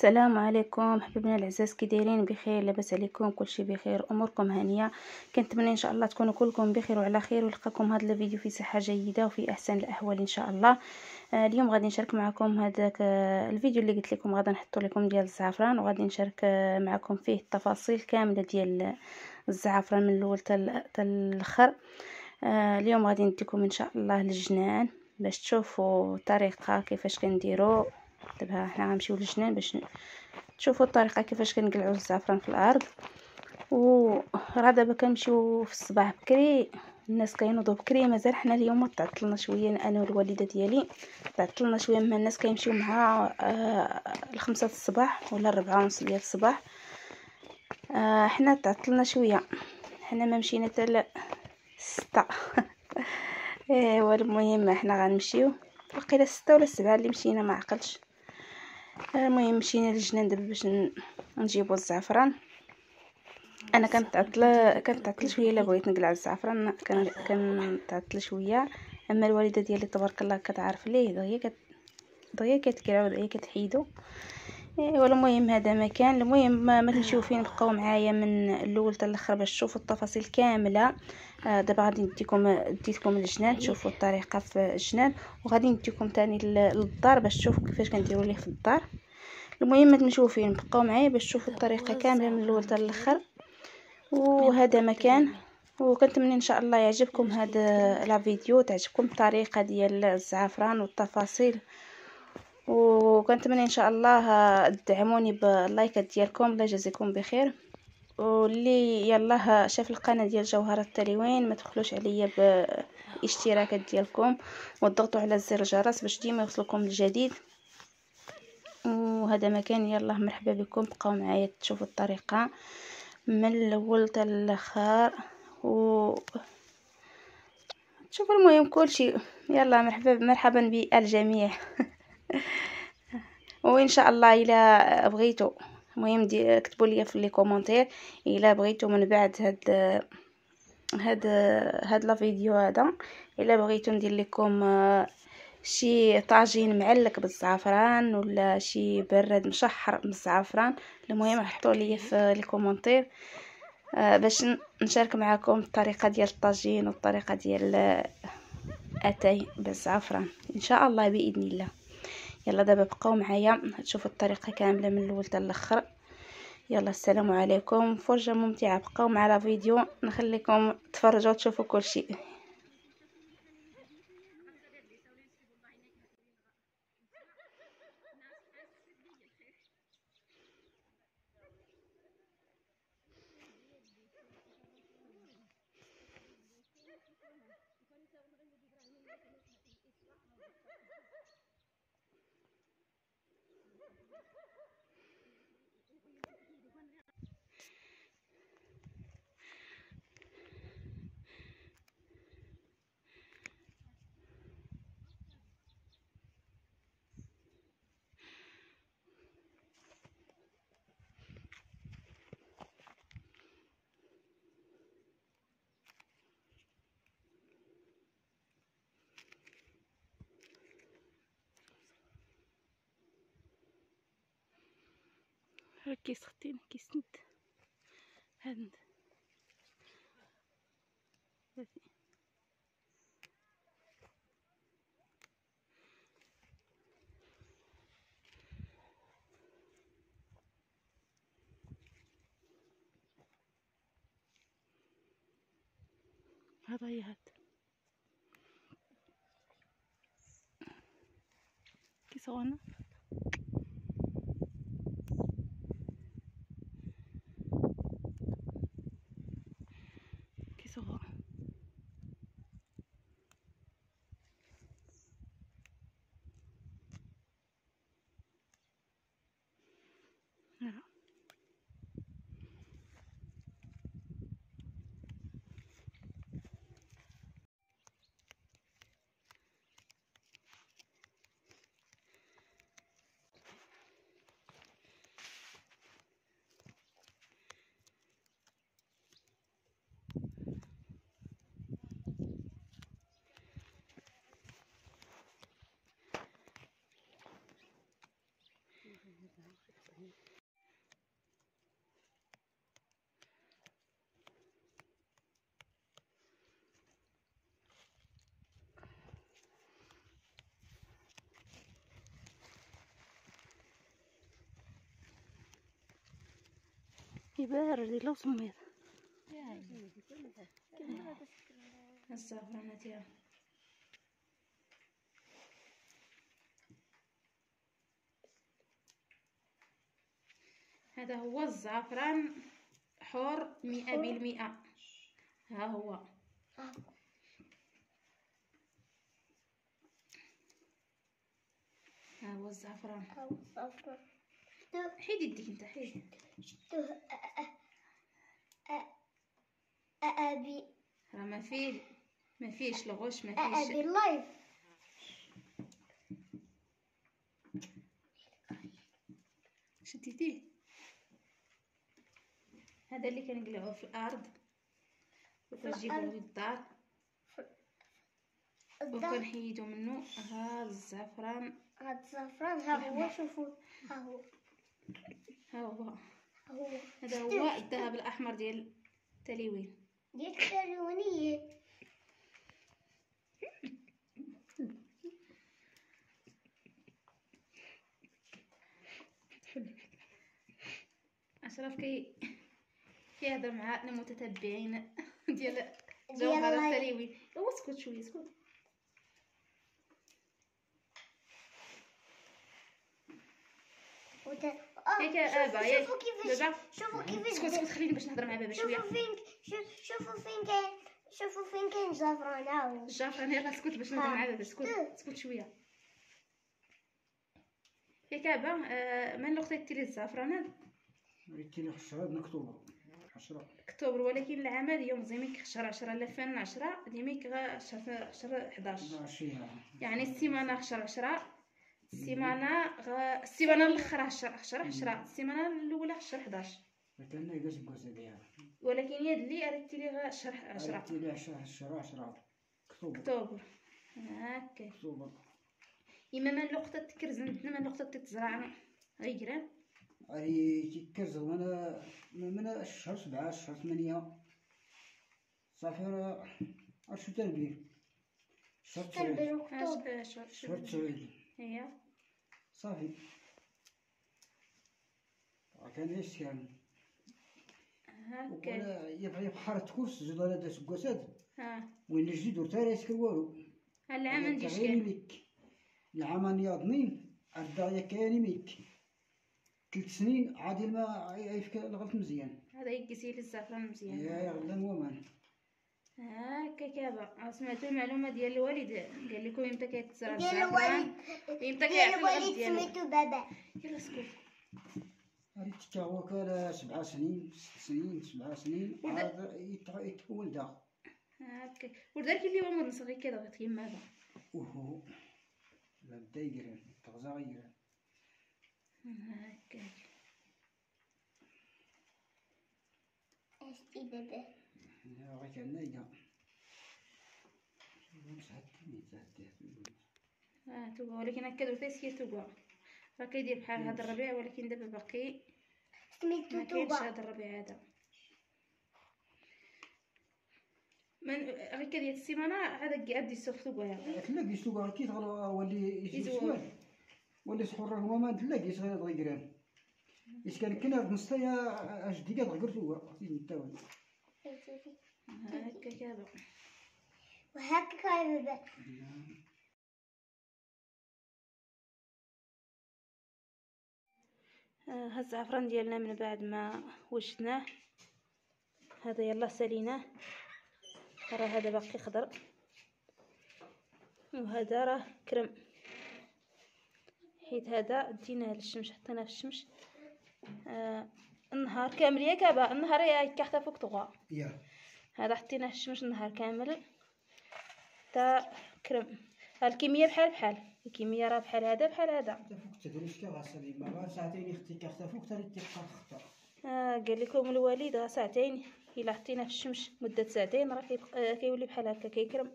السلام عليكم حبايبنا العزاز، كي دايرين؟ بخير؟ لاباس عليكم؟ كلشي بخير، اموركم هانيه. كنتمنى ان شاء الله تكونوا كلكم بخير وعلى خير، ونلقاكم هذا الفيديو في صحه جيده وفي احسن الاحوال ان شاء الله. اليوم غادي نشارك معكم هذاك الفيديو اللي قلت لكم غادي نحطو لكم ديال الزعفران، وغادي نشارك معكم فيه التفاصيل كامله ديال الزعفران من الاول حتى الاخر. اليوم غادي نديكم ان شاء الله الجنان باش تشوفوا الطريقه كيفاش كنديروا. دابا حنا غنمشيو للجنان باش تشوفوا الطريقه كيفاش كنقلعوا الزعفران في الارض. وراه دابا كنمشيو في الصباح بكري، الناس كينوضوا بكري، مازال حنا اليوم تعطلنا شويه، انا والوالده ديالي تعطلنا شويه. من الناس كيمشيو مع الخمسة الصباح ولا 4:30 ديال الصباح. حنا تعطلنا شويه، حنا ما مشينا حتى 6. ايوا المهم حنا غنمشيو وقيله 6 ولا 7 اللي مشينا، ما عقلتش. المهم مشينا للجنان دابا باش نجيبوا الزعفران. انا كنت شويه الا بغيت نقلع الزعفران، كنتعطل شويه. اما الوالده ديالي تبارك الله كتعرف ليه، دغيا كتقلع ودغيا كتحيدو. ولا المهم هذا مكان. المهم ما تمشيو فين، بقاو معايا من الاول حتى الاخر باش تشوفوا التفاصيل كامله. دابا غادي نديكم الجنان تشوفوا الطريقه في الجنان، وغادي نديكم ثاني للدار باش تشوفوا كيفاش كنديروا ليه في الدار. المهم ما تمشيو فين، بقاو معايا باش تشوفوا الطريقه كامله من الاول حتى الاخر. وهذا مكان، وكنتمنى ان شاء الله يعجبكم هذا لا فيديو، تعجبكم الطريقه ديال الزعفران والتفاصيل. وكنتمنى ان شاء الله تدعموني باللايكات ديالكم. الله يجازيكم بخير. واللي يلا شاف القناه ديال جوهره التلوين ما تبخلوش عليا بالاشتراكات ديالكم، وتضغطوا على زر الجرس باش ديما يوصلكم الجديد. وهذا مكان، يلا مرحبا بكم، بقاو معايا تشوفوا الطريقه من الاول حتى الاخر تشوفوا المهم كلشي. يلا مرحبا بالجميع. وان شاء الله الا بغيتوا، المهم كتبوا لي في لي كومونتير الا بغيتوا من بعد هاد لا فيديو هذا، الا بغيتوا ندير لكم شي طاجين معلك بالزعفران ولا شي براد مشحر بالزعفران. المهم حطوا لي في لي كومونتير باش نشارك معكم الطريقه ديال الطاجين والطريقه ديال اتاي بالزعفران ان شاء الله باذن الله. يلا دابا بقاو معايا تشوفوا الطريقه كامله من الاول حتى الاخر. يلا السلام عليكم، فرجه ممتعه، بقاو مع لا فيديو، نخليكم تفرجوا تشوفوا كل شيء. كيس ختين كيس ند هند هذا هي كيس غانا كيس غانا يبارد لو سميت الزعفرانات يا هذا هو الزعفران حور 100%. ها هو الزعفران. حيدي يديك انت، حيدي. ابي راه ما فيش الغش، ما فيش. ابي اللايف. شديتيه. هذا اللي كنقلعوه في الارض وكنجيبوه للدار وكنحيدو منه. ها الزعفران، هذا الزعفران ها هو. شوفوا ها هو هذا هو الذهب الاحمر ديال التلوين. ديال التلوينية. اشرف كيهضر مع المتتبعين ديال جوهر التلوين. اسكت شويه، اسكت. هيك ابا شوفوا كيفاش اسكت خليني باش نهضر مع بابا شويه. شوفوا فين كاين الزعفران. ها هو الزعفران. يلاه اسكت باش نهضر مع بابا. اسكت شويه. هيك ابا من الوقت ديري الزعفرانات؟ ريتيني خشرة من اكتوبر 10 اكتوبر، ولكن العمل يوم زيميك شهر 10 2010 ديميك شهر 11 يعني السيمانه شهر 10 السيمانه الاخرى شهر 10 السيمانه الاولى شهر 11. كان ناقص الكوسه ديالها، ولكن يد لي ريتي لي شهر 10 ريتي لي شهر 10 اكتوبر. هكا اكتوبر. اما من الوقت تكرزن من الوقت تتزرع غيران اي تيكرز من شهر 7 شهر 8 صافي. شو تنبير شهر 9 شهر 9 هي صافي. كان إشكال هكا يبغي بحر تكوس زيد ولا داس كوسات وين جديد ورتا يسكر والو. العام عندي شكال العام نياضنين الدايا كاين ميك 3 سنين عادي ما يفك الغلط مزيان. هذا يقسي للزعفران مزيان. يا غدا ومان هكا كابا. سمعتوا المعلومه ديال الوالد قال لكم امتى كيتزرع الزعفران وامتى كيعرف الغلط ديالو. سميتو بابا. يلا اسكت. هادي هو كان 7 سنين 6 سنين 7 سنين عاد يتكون داخل. هكا ودار كي اللي عمر نصغي كذا بغيت كيما هذا. اوهو لا بدا يقرا تغزا غير هكا. اش دي بابا؟ يا غير كان نايقا توقع. ولكن هكا درت سكير توقع. راه كيدير بحال هذا الربيع، ولكن دابا باقي ما كاينش هذا الربيع هذا. من غير ديال السيمانه هذا كاع بدي السوق توقع. تلاقي توقع كي تغلو ولي يسوال ولي سحور هو ما تلاقيش غير غيران. اش كان كنا نصايا اش دقيقه غير توقع نتاوي. هكا كذا وهكا بابا. هاد الزعفران ديالنا من بعد ما وجدناه هذا يلا ساليناه. راه هذا باقي خضر وهذا راه كرم، حيت هذا ديناه للشمس حطيناه في الشمس النهار كامل. ياك ابا النهار ياك حتى فوق طغى. هذا حطيناه في الشمس النهار كامل تا كرم. الكميه بحال الكميه راه بحال هذا فوق تدريش كغاسل ما غير ساعتين اختي كحتا فوق تري تبقى خطا. قال لكم الوالد غا ساعتين الا حطيناه في الشمس مده ساعتين راه كيولي بحال هكا كيكرم.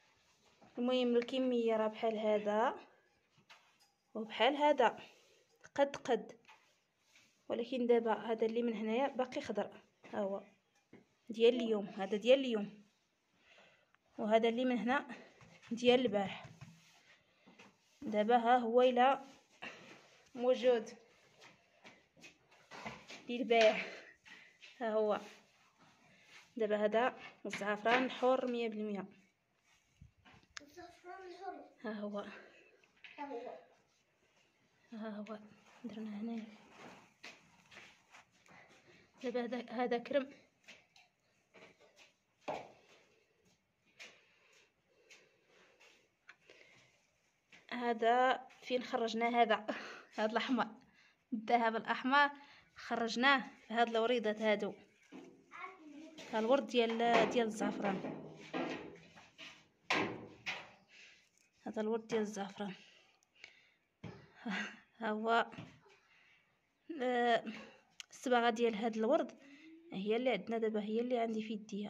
المهم الكميه راه بحال هذا وبحال هذا قد ولكن دابا هذا اللي من هنايا باقي خضر، ها هو ديال اليوم، هذا ديال اليوم، وهذا اللي من هنا ديال البارح. دابا ها هو الى موجود للبيع، ها هو دابا هذا الزعفران الحر 100%. الزعفران الحر ها هو ها هو. ها هو درنا هنايا. دابا هذا كرم، هذا فين خرجنا هذا هذا الاحمر، الذهب الاحمر خرجناه في هاد الوريضات هادو، ها الورد ديال الزعفران، هذا الورد ديال الزعفران. ها هو الصباغه ديال هاد الورد هي اللي عندنا دابا، هي اللي عندي في يديا.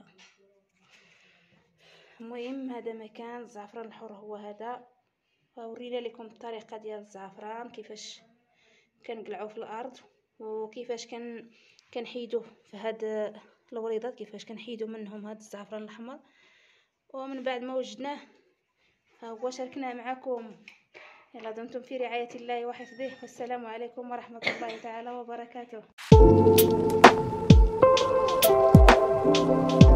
المهم هذا مكان الزعفران الحر هو هذا. ورينا لكم الطريقه ديال الزعفران كيفاش كنقلعوه في الارض، وكيفاش كنحيدوه في هاد الوريضات، كيفاش كنحيدو منهم هاد الزعفران الاحمر، ومن بعد ما وجدناه ها هو شاركناه معكم. يلا دمتم في رعاية الله وحفظه، والسلام عليكم ورحمة الله تعالى وبركاته.